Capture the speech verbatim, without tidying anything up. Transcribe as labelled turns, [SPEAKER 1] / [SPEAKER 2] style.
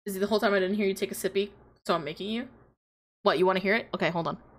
[SPEAKER 1] Izzy, the whole time I didn't hear you take a sippy, so I'm making you. What, you want to hear it? Okay, hold on.